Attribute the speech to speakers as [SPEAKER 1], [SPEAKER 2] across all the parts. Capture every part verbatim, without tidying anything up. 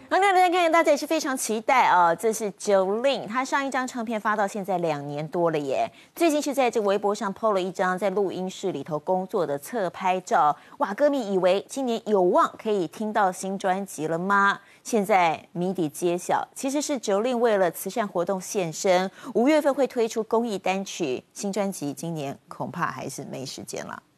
[SPEAKER 1] 好，那大家看，大家也是非常期待哦。这是Jolin，他上一张唱片发到现在两年多了耶。最近是在这微博上 po 了一张在录音室里头工作的侧拍照。哇，歌迷以为今年有望可以听到新专辑了吗？现在谜底揭晓，其实是Jolin为了慈善活动献身，五月份会推出公益单曲，新专辑今年恐怕还是没时间了。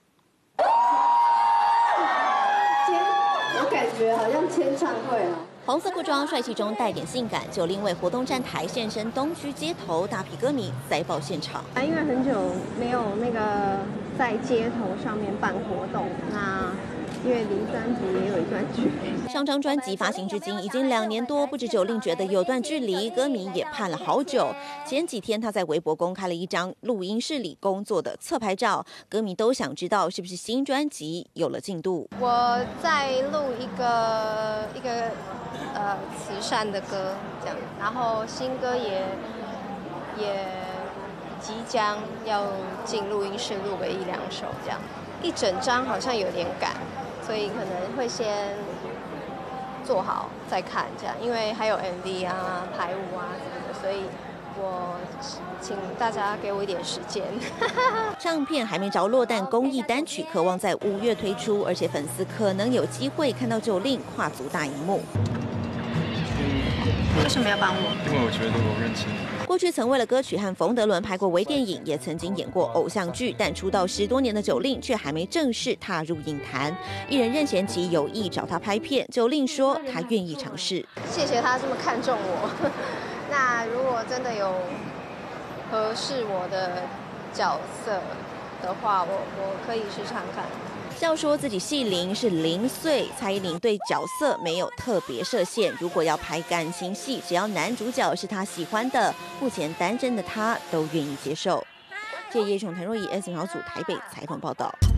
[SPEAKER 2] 我感觉好像签唱会哦。
[SPEAKER 3] 红色裤装，帅气中带点性感。Jolin为活动站台现身东区街头，大批歌迷塞爆现场。
[SPEAKER 2] 啊，因为很久没有那个在街头上面办活动，那因为离专辑也有一段距离。
[SPEAKER 3] 上张专辑发行至今已经两年多，不止Jolin觉得有段距离，歌迷也盼了好久。前几天他在微博公开了一张录音室里工作的侧拍照，歌迷都想知道是不是新专辑有了进度。
[SPEAKER 4] 我在录一个一个呃慈善的歌，这样，然后新歌也也即将要进录音室录个一两首，这样，一整张好像有点赶。所以可能会先做好再看，这样，因为还有 M V 啊、排舞啊什么的，所以我请大家给我一点时间。
[SPEAKER 3] 唱片还没着落，但公益单曲渴望在五月推出，而且粉丝可能有机会看到Jolin跨足大荧幕。
[SPEAKER 4] 为什么要帮我？
[SPEAKER 5] 因为我觉得我认清你。
[SPEAKER 3] 过去曾为了歌曲和冯德伦拍过微电影，也曾经演过偶像剧，但出道十多年的Jolin却还没正式踏入影坛。艺人任贤齐有意找他拍片，Jolin说他愿意尝试。
[SPEAKER 4] 谢谢他这么看重我。那如果真的有合适我的角色的话，我我可以试唱看。
[SPEAKER 3] 笑说自己系龄是零岁，蔡依林对角色没有特别设限，如果要拍感情戏，只要男主角是他喜欢的，目前单身的他都愿意接受。这叶总谭若仪 S 小组台北采访报道。